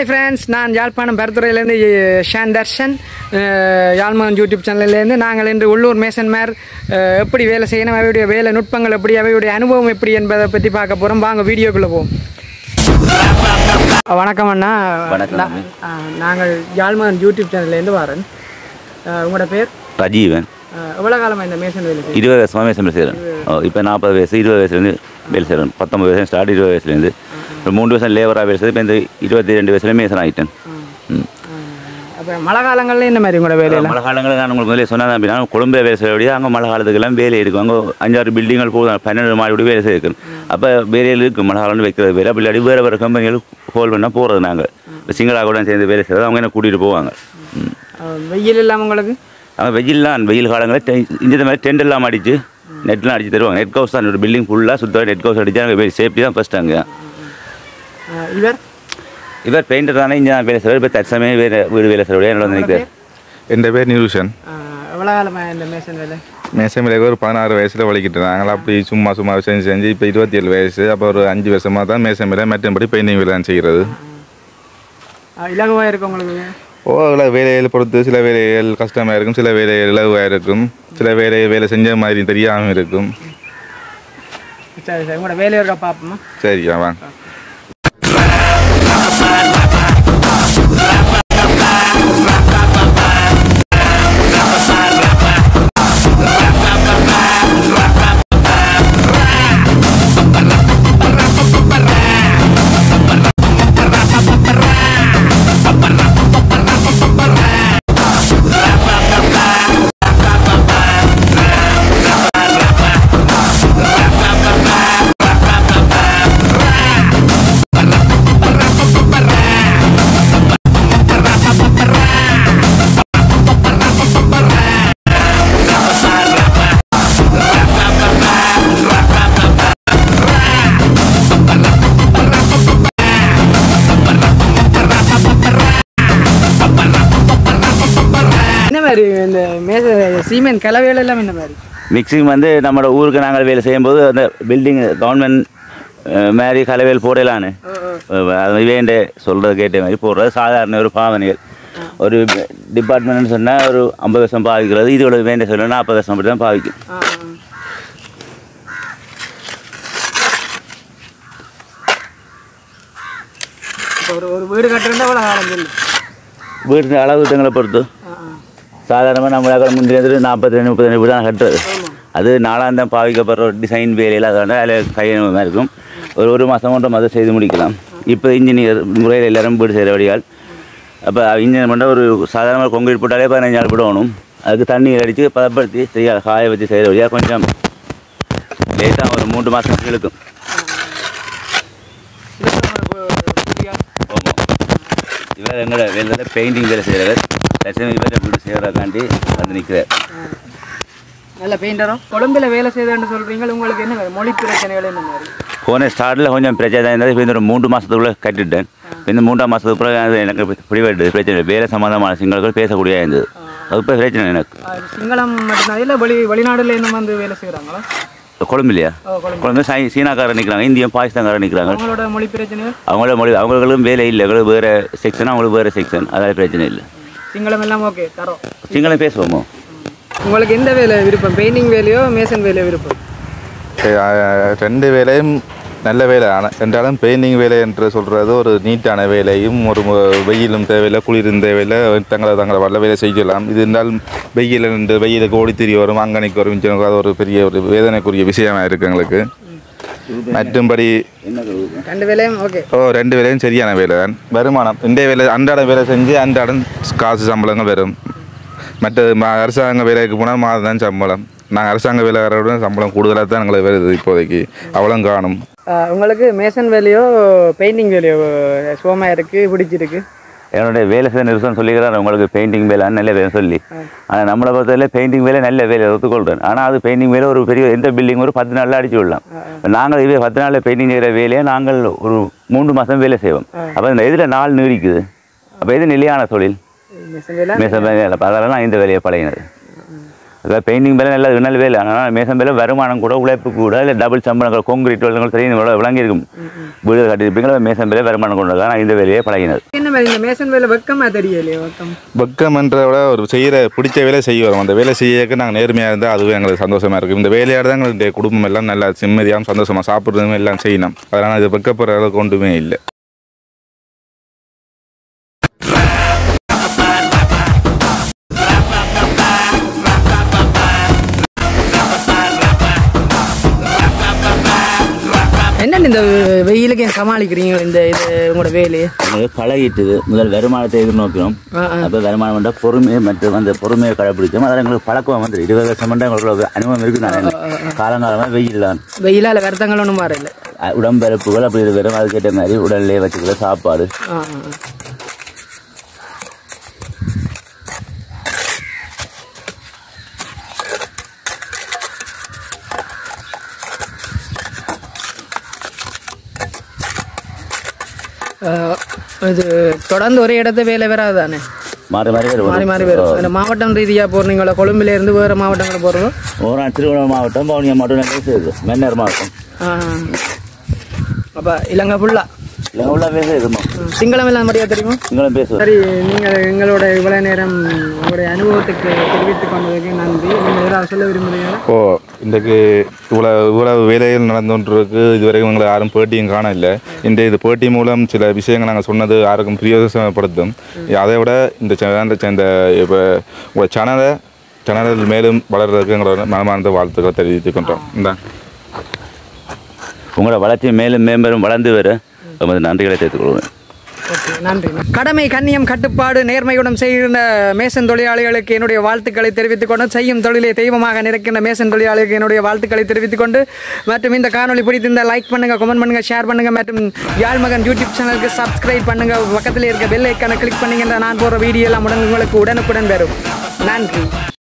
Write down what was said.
Hi friends, நான் யாழ்ப்பாணம் பருத்துறையிலேருந்து Shan Tharshan. Yazhpanam YouTube சேனல்லேருந்து நாங்கள் இன்று உள்ளூர் மேசன்மார் எப்படி வேலை செய்யணும், அவையுடைய வேலை நுட்பங்கள் எப்படி, அவையுடைய அனுபவம் எப்படி என்பதை பற்றி பார்க்க போகிறோம். வாங்க வீடியோக்குள்ளே போவோம். வணக்கம் அண்ணா. நாங்கள் யாழ்ப்பாணம் யூடியூப் சேனல்லேருந்து வரேன். உங்களோட பேர்? ரஜீவன். எவ்வளோ காலமாக இந்த மேசன் வேலை 20 வருஷமாக மேசன் வேலை செய்கிறேன். இப்போ 40 வயசு, 20 வயசுலேருந்து வேலை செய்கிறேன். 19 வயசு ஸ்டார்ட், 20 வயசுலேருந்து இப்போ 3 வருஷம் லேபராக வேலை செய்து இப்போ இந்த 22 வயசுல மேசன் ஆகிட்டேன். அப்போ மழை காலங்களில் என்ன மாதிரி உங்களோட வேலை? மழை காலங்களில் நான் உங்களுக்கு முதலே சொன்னதான் அப்படின்னா கொழும்பு வேலை செய்யக்கூடிய அங்கே மழை காலத்துக்கெல்லாம் வேலை இருக்கும். அங்கே 5-6 பில்டிங்கள் போதும், 12 மாடி வேலை செய்யணும். அப்போ வேலையில் இருக்கும் மழை காலம் வைக்கிறது வேலை. அப்படி இல்லாட்டி வேறு கம்பெனிகள் ஹோல் பண்ணால் போகிறது. நாங்கள் இப்போ சிங்களாக கூட சேர்ந்து வேலை செய்கிறது, அவங்க என்ன கூட்டிகிட்டு போவாங்க. வெயில் இல்லாமல் உங்களுக்கு? அவங்க வெயில் காலங்களில் இந்த மாதிரி டென்ட் எல்லாம் அடித்து நெட்லாம் அடித்து தருவாங்க. நெட் ஹவுஸ் தான், ஒரு பில்டிங் ஃபுல்லாக சுத்தமாக நெட் ஹவுஸ் அடித்து அங்கே சேஃப்டி தான் ஃபஸ்ட். அங்கே இவர் பெயிண்டர் தானே, இங்கே தான் வேலை செய்வார். இப்போ தற்சமயம் வீடு வேலை செய்வார். என்னோட நினைக்கிறேன். என் பேர் நிரூஷன். எவ்வளோ காலமாக இந்த மேசன் வேலை? மேசன் வேலைக்கு ஒரு 16 வயசில் வலிக்கிட்டு நாங்கள் அப்படி சும்மா செஞ்சு இப்போ 27 வயசு. அப்போ ஒரு 5 வருஷமாக தான் மேசன் வேலை, மற்றபடி பெயிண்டிங் வேலை தான் செய்கிறது. இலகுவாக இருக்கும் உங்களுக்கு? வேலைகள் பொறுத்து சில வேலைகள் கஷ்டமாக இருக்கும், சில வேலைகள் இலகுவாக இருக்கும், சில வேலை செஞ்ச மாதிரி தெரியாமல் இருக்கும். சரி சரி, உங்களோட வேலையை இருக்கா பார்ப்போமா? சரியா வாங்க. இந்த சீமெண்ட் கலவைகள் எல்லாம் இந்த மாதிரி மிக்சிங் வந்து நம்மளோட ஊருக்கு நாங்கள் வேலை செய்யும்போது அந்த பில்டிங் கவர்மெண்ட் மாதிரி கலவைகள் போடலான்னு அது வேண்ட சொல்கிறது கேட்ட மாதிரி போடுறது சாதாரண ஒரு பாவனைகள். ஒரு டிபார்ட்மெண்ட்னு சொன்னால் ஒரு 50 வருஷம் பாவிக்கிறது, இதோட வேண்ட சொல்ல 40 வருஷம் அப்படி தான் பாவிக்கும். ஒரு வீடு கட்டுறதா அவ்வளோ காலம்? வீட்டு அளவு தங்களை பொறுத்து சாதாரணமாக நம்மளாக முந்தைய 42-32 வீடு தான் கட்டுறது. அது நாளாந்தம் பாவிக்கப்படுற ஒரு டிசைன் வேலையில் அதோட அதில் கையமாக இருக்கும். ஒரு மாதம் 1 மாதம் செய்து முடிக்கலாம். இப்போ இன்ஜினியர் முறையில் எல்லோரும் வீடு செய்கிற வழியால். அப்போ இன்ஜினியர் பண்ணால் ஒரு சாதாரணமாக கொங்கிரீட் போட்டாலே 15 நாள் போடணும். அதுக்கு தண்ணீர் அடித்து பதப்படுத்தி செய்ய காய வச்சு செய்கிற வழியாக கொஞ்சம் லேட்டாக ஒரு 3 மாதம் இழுக்கும். இவர் எங்களோட வேலையில் பெயிண்டிங் வேலை செய்கிறவர். இவரை வீடு செய்கிறக்காண்டி வந்து நிற்கிறார். நல்ல பெயிண்டரும். கொழும்பில் வேலை செய்தான்னு சொல்கிறீங்க, உங்களுக்கு என்ன மொழி பிரச்சனைகள் என்ன மாதிரி? போன ஸ்டார்ட்டில் கொஞ்சம் பிரச்சனை தான் இருந்தது. இப்போ இந்த ஒரு 3 மாதத்துக்குள்ளே கட்டிட்டேன். இந்த 3ஆம் மாதத்துக்கு பிறகு அது எனக்கு பிடிவாடு பிரச்சனை, வேலை சம்மந்தமான சிங்களர்கள் பேசக்கூடிய இருந்தது. அது இப்போ பிரச்சனை எனக்கு. சிங்களம் மட்டும்தான் இல்லை, வெளிநாடுல என்ன வந்து வேலை செய்கிறாங்களா? கொழும்பு இல்லையா? கொழும்பு சீனாக்காரர் நிற்கிறாங்க, இந்தியம் பாகிஸ்தான்காரர் நிற்கிறாங்க. அவங்களோட மொழி பிரச்சனை? அவங்களுக்கும் வேலை இல்லை. வேறு செக்ஷன், அவங்களுக்கு வேறு செக்ஷன், அதாவது பிரச்சனை இல்லை. சிங்களம் எல்லாம் ஓகே தரோம். சிங்களம் பேசுவோமோ? உங்களுக்கு எந்த வேலை விருப்பம், பெயிண்டிங் வேலையோ மேசன் வேலையோ விருப்பம்? 2 வேலையும் நல்ல வேலை. ஆனால் ரெண்டாலும் பெயிண்டிங் வேலை என்று சொல்கிறது ஒரு நீட்டான வேலையும், ஒரு வெயிலும் தேவையில்லை, குளிரும் தேவையில்லை, தங்களை வல்ல வேலை செய்யலாம். இது இருந்தாலும் வெயிலுக்கு ஓடி திரி வரும், அங்கனைக்கு வரும், அது ஒரு பெரிய ஒரு வேதனைக்குரிய விஷயமாக இருக்குது எங்களுக்கு. மற்றும்படி 2 வேலையும் ஓகே. 2 வேலையும் சரியான வேலை தான். வருமானம் இந்த வேலை அன்றாடம் வேலை செஞ்சு அன்றாடம் காசு சம்பளங்கள் வரும். மற்ற அரசாங்க வேலைக்கு போனால் மாதம் தான் சம்பளம். நாங்கள் அரசாங்க வேலைக்காரோட சம்பளம் கூடுதலாக தான் எங்களுக்கு வருது இப்போதைக்கு, அவ்வளோ காணும். உங்களுக்கு மேசன் வேலையோ பெயிண்டிங் வேலையோ சுகமாக இருக்குது, பிடிச்சிருக்கு? என்னுடைய வேலை செய்ய நிறுத்தம் சொல்லிக்கிறார் உங்களுக்கு பெயிண்டிங் வேலை நல்ல வேலை சொல்லி. ஆனால் நம்மளை பொறுத்தவரை பெயிண்டிங் வேலை நல்ல வேலை ஒத்துக்கொள்கிறேன். ஆனால் அது பெயிண்டிங் வேலை ஒரு பெரிய எந்த பில்டிங் ஒரு 10 நாளில் அடிச்சு விடலாம். நாங்கள் இதே 10 நாளில் பெயிண்டிங் செய்கிற வேலையை நாங்கள் ஒரு 3 மாதம் வேலை செய்வோம். அப்போ இந்த இதில் நாள் நீடிக்குது. அப்போ இது நிலையான தொழில் மேசன் வேலை. அதனால நான் இந்த வேலையை பழகினது. அதாவது பெயிண்டிங் வேலை நல்ல வேலை. ஆனால் மேசன் வேலை வருமானம் கூட, உழைப்பு கூட, இல்லை டபுள் சம்பளம், கான்கிரீட் வேலைகள் தெரியும் விளங்கியிருக்கும். வீடு கட்டியிருப்பீங்களா, மேசன் வேலை வருமானம் கொண்டு ஆனால் இந்த வேலையே பழகினது. என்ன வேலை இந்த மேசன் வேலை வெக்கமா தெரியலையே? வெக்கம்ன்றத விட ஒரு பிடிச்ச வேலை செய்ய வரும். அந்த வேலை செய்யக்கு நாங்கள் நேர்மையாக இருந்தால் அதுவே எங்களுக்கு சந்தோஷமாக இருக்கும். இந்த வேலையாட தான் எங்களுடைய குடும்பம் எல்லாம் நல்லா நிம்மதியாக சந்தோஷமாக சாப்பிட்றதுமே எல்லாம் செய்யணும். அதனால் இது வெக்கப்படுற அளவுக்கு ஒன்றுமே இல்லை. என்னென்ன இந்த வெயிலுக்கு சமாளிக்கிறீங்க? இந்த இது உங்களோட வேலையை பழகிட்டுது. முதல் வருமானத்தை எதிர்நோக்கிறோம். அப்போ வருமானம் பண்ணால் பொறுமையை மற்றும் அந்த பொறுமையை கடைப்பிடிச்சோம். அதனால் எங்களுக்கு பழக்கம் வந்து 20 வருஷம் எங்களுக்கு அனுபவம் இருக்குது. நான் காலங்காலமாக வெயிலால் வருத்தங்கள் ஒன்றும் மாறல. உடம்பெருப்புகள் அப்படி இது வரும். அதுக்கேற்ற மாதிரி உடல்லே வச்சுக்கிற சாப்பாடு. இது தொடர்ந்து ஒரே இடத்த வேலை வராது தானே? மாறி மாறி வரும். மாவட்டம் ரீதியாக போகிறீங்களா? கொழும்புல இருந்து வேறு மாவட்டங்கள் போகிறோம். திருவண்ணாமலை மாவட்டம், பவுனியா மாவட்டம், மன்னர் மாவட்டம். அப்போ இலங்கை ஃபுல்லாக சிங்களம் எல்லாம் மாதிரியா தெரியுமா? சிங்களம் பேசுவோம். சரி, நீங்கள் எங்களோட இவ்வளோ நேரம் உங்களுடைய அனுபவத்துக்கு தெரிவித்துக் கொண்டதுக்கு நன்றி. நீங்கள் ஏதாவது சொல்ல விரும்புகிறீங்களா? இன்றைக்கு இவ்வளவு வேலைகள் நடந்துருக்கு. இதுவரைக்கும் எங்களை யாரும் பேட்டியும் காண இல்லை. இது பேட்டி மூலம் சில விஷயங்கள் நாங்கள் சொன்னது யாருக்கும் பிரயோஜனப்படுத்தும். அதை விட இந்த இப்போ உங்கள் சேனல் மேலும் வளர்றதுக்கு எங்களோட மனமார்ந்த வாழ்த்துக்களை தெரிவித்துக் கொண்டோம். உங்களோட வளர்ச்சி மேலும் மேம்பெரும் வளர்ந்து வர நன்றிகளை தெரிவித்துக் கொள்வேன். நன்றி. கடமை, கண்ணியம், கட்டுப்பாடு, நேர்மையுடன் செய்கின்ற மேசன் தொழிலாளிகளுக்கு என்னுடைய வாழ்த்துக்களை தெரிவித்துக் கொண்டு, செய்யும் தொழிலை தெய்வமாக நிற்கின்ற மேசன் தொழிலாளிகளுக்கு என்னுடைய வாழ்த்துக்களை தெரிவித்துக் கொண்டு, மற்றும் இந்த காணொலி பிடித்திருந்தால் லைக் பண்ணுங்க, கமெண்ட் பண்ணுங்க, ஷேர் பண்ணுங்க, மற்றும் யாழ்மகன் யூடியூப் சேனலுக்கு சப்ஸ்கிரைப் பண்ணுங்க. பக்கத்தில் இருக்க பெல் ஐக்கானை கிளிக் பண்ணீங்கன்னா நான் போகிற வீடியோ எல்லாம் உங்களுக்கு உடனுக்குடன் வரும். நன்றி.